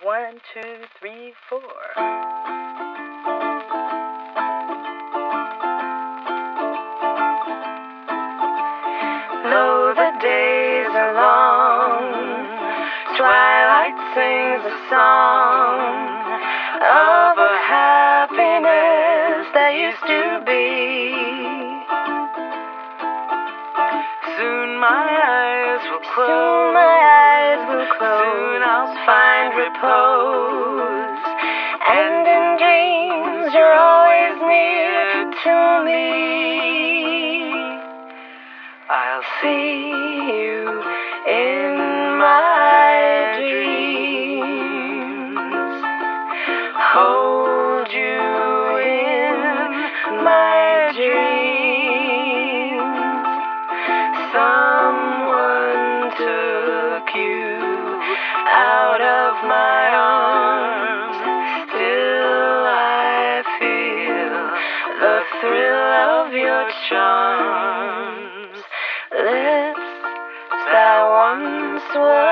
1, 2, 3, 4. Though the days are long, twilight sings a song of a happiness that used to be. Soon my eyes will close. Soon I'll find repose. And in dreams you're always near to me. I'll see you in my dreams. Hold you in my dreams. Someone took you out of my arms. Still I feel the thrill of your charms. Lips that once were